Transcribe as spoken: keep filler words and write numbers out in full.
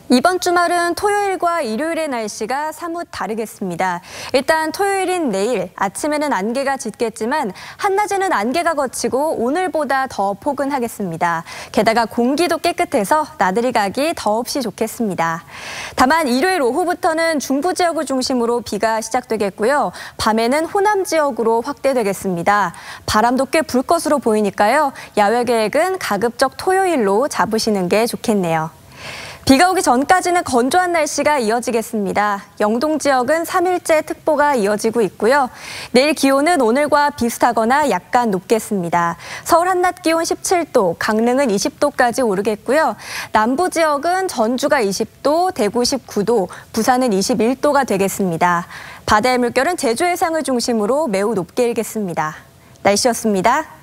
이번 주말은 토요일과 일요일의 날씨가 사뭇 다르겠습니다. 일단 토요일인 내일 아침에는 안개가 짙겠지만 한낮에는 안개가 걷히고 오늘보다 더 포근하겠습니다. 게다가 공기도 깨끗해서 나들이 가기 더없이 좋겠습니다. 다만 일요일 오후부터는 중부 지역을 중심으로 비가 시작되겠고요. 밤에는 호남 지역으로 확대되겠습니다. 바람도 꽤 불 것으로 보이니까요. 야외 계획은 가급적 토요일로 잡으시는 게 좋겠네요. 비가 오기 전까지는 건조한 날씨가 이어지겠습니다. 영동 지역은 삼 일째 특보가 이어지고 있고요. 내일 기온은 오늘과 비슷하거나 약간 높겠습니다. 서울 한낮 기온 십칠 도, 강릉은 이십 도까지 오르겠고요. 남부 지역은 전주가 이십 도, 대구 십구 도, 부산은 이십일 도가 되겠습니다. 바다의 물결은 제주 해상을 중심으로 매우 높게 일겠습니다. 날씨였습니다.